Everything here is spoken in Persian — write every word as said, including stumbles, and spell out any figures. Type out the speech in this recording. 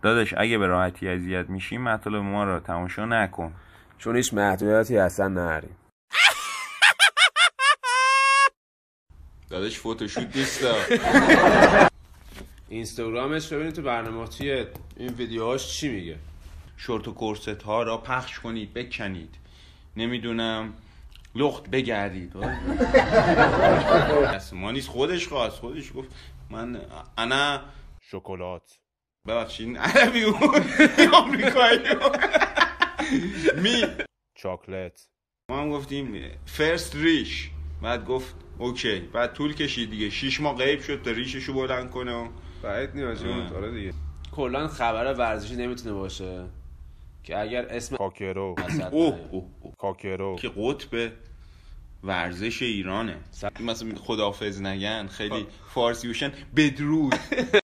داداش اگه به راحتی اذیت میشی مطالب ما رو تماشا نکن، چون هیچ محدودیتی اصلا نریم. داداش فوتوشوت نیستا. اینستاگرامش ببینید تو برنامه توی این ویدیوهاش چی میگه. شورت و کورست ها را پخش کنید، بکنید، نمیدونم لخت بگردید. ما نیست، خودش خواست، خودش گفت من انا شکلات ببخشید عربی بود آمریکایی می چاکلت. ما هم گفتیم فرست ریش، بعد گفت اوکی، بعد طول کشید دیگه، شیش ماه غیب شد تا ریششو بلند کنه. بعید نیازی بود. آره دیگه کلا خبر ورزشی نمیتونه باشه که اگر اسم کاکرو اوه اوه کاکرو که قطب ورزش ایرانه، مثلا خداحافظ نگن خیلی فارسی بشن بدرود